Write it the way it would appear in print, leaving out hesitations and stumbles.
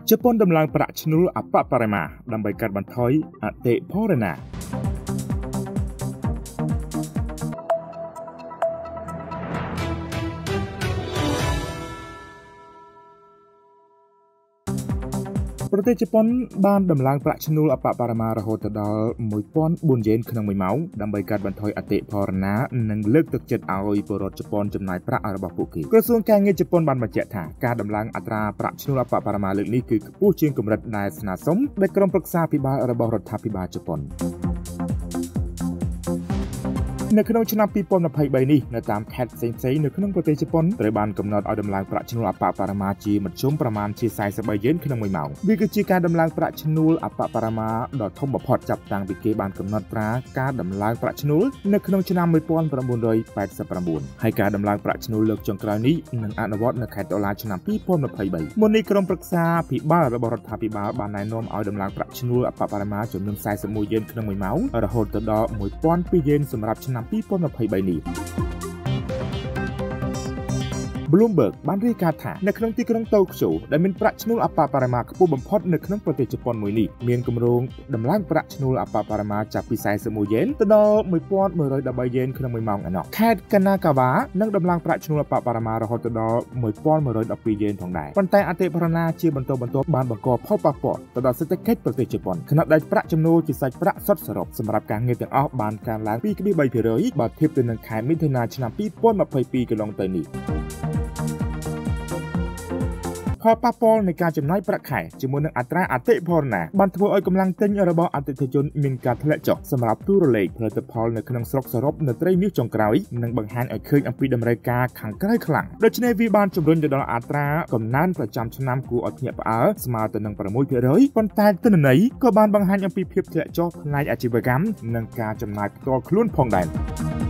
ជប៉ុនដំឡើងប្រាក់ឈ្នួលអបបរមាដើម្បីកាត់បន្ថយអតិផរណាប្រទេសជប៉ុនបានដំឡើងប្រាក់ឈ្នួលអបបរមារហូតដល់ 1,400 យេនក្នុង1ម៉ោងដើម្បីកាត់បន្ថយអតិផរណានិងលើកទឹកចិត្តឲ្យពលរដ្ឋជប៉ុនចំណាយប្រាក់របស់ពួកគេក្រសួងការងារជប៉ុនបានបញ្ជាក់ថាការដំឡើងអត្រាប្រាក់ឈ្នួលអបបរមាលើកនេះគឺខ្ពស់ជាងកម្រិតដែលស្នើសុំដោយក្រុមប្រឹក្សាភិបាលរបស់រដ្ឋាភិបាលជប៉ុននៅក្នុងឆ្នាំ 2023 នេះនៅតាមខេត្តផ្សេងៗនៅក្នុងប្រទេសជប៉ុនត្រូវបានកំណត់ឲ្យដំឡើងប្រាក់ឈ្នួលអបបរមាជាមធ្យមប្រមាណជា43 យេនក្នុង1ម៉ោងវាគឺជាការដំឡើងប្រាក់ឈ្នួលអបបរមាដ៏ធំបំផុតចាប់តាំងពីគេបានកំណត់ការដំឡើងប្រាក់ឈ្នួលនៅក្នុងឆ្នាំ 1989 ហើយការដំឡើងប្រាក់ឈ្នួលលើកចុងក្រោយនេះនឹងអនុវត្តនៅខែតុលាឆ្នាំ 2023 មុននេះក្រុមប្រឹក្សាភិបាលរបស់រដ្ឋាភិបាលបានណែនាំឲ្យដំឡើងប្រាក់ឈ្នួលអបបរមាចំនួន41 យេនក្នុង1ម៉ោងរហូតដល់ 1,200 យេនសម្រាប់ឆ្នាំ 2023 នេះ Bloomberg បានរាយការណ៍ថានៅក្នុងទីក្រុងតូក្យូដែលមានប្រាក់ឈ្នួលអបបរមាខ្ពស់បំផុតនៅក្នុងប្រទេសជប៉ុនមួយនេះមានគម្រោងដំឡើងប្រាក់ឈ្នួលអបបរមាចាប់ពី41 យេនទៅដល់ 1,113 យេនក្នុង1ម៉ោងឯណោះខេត្តកាណាកាវ៉ានឹងដំឡើងប្រាក់ឈ្នួលអបបរមារហូតដល់ 1,112 យេនផងដែរប៉ុន្តែអតិផរណាជាបន្តបន្ទាប់បានបង្កផលប៉ះពាល់ទៅដល់សេដ្ឋកិច្ចប្រទេសជប៉ុនខណៈដែលប្រាក់ចំណូលជាសាច់ប្រាក់សុទ្ធសរុបសម្រាប់ការងារទាំងអស់បានកើនឡើង 2.3% បើធៀបទៅនឹងខែមិថុនាឆ្នាំ 2022 កន្លងទៅនេះផលប៉ះពាល់នៃការចំណាយប្រាក់ខែជាមួយនឹងអត្រាអតិផរណាបានធ្វើឲ្យកម្លាំងទិញរបស់អតិថិជនមានការធ្លាក់ចុះសម្រាប់ទូរលេខផលិតផលនៅក្នុងស្រុកសរុបនៅត្រីមាសចុងក្រោយនិងបង្ហាញឲ្យឃើញអំពីតម្រូវការខាងក្រៅខ្លាំងដូច្នេះវាបានជំរុញទៅដល់អត្រាកំណើនប្រចាំឆ្នាំគួរឲ្យភ្ញាក់ផ្អើលស្មើទៅនឹង 6% ប៉ុន្តែទិន្នន័យក៏បានបង្ហាញអំពីភាពធ្លាក់ចុះផ្នែកអាជីវកម្មនិងការចំណាយផ្ទាល់ខ្លួនផងដែរ